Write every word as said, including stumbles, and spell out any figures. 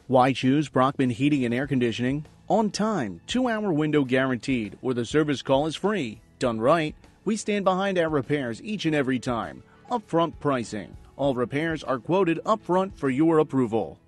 Why choose Brockman Heating and Air Conditioning? On time, two-hour window guaranteed, or the service call is free. Done right, we stand behind our repairs each and every time. Upfront pricing. All repairs are quoted upfront for your approval.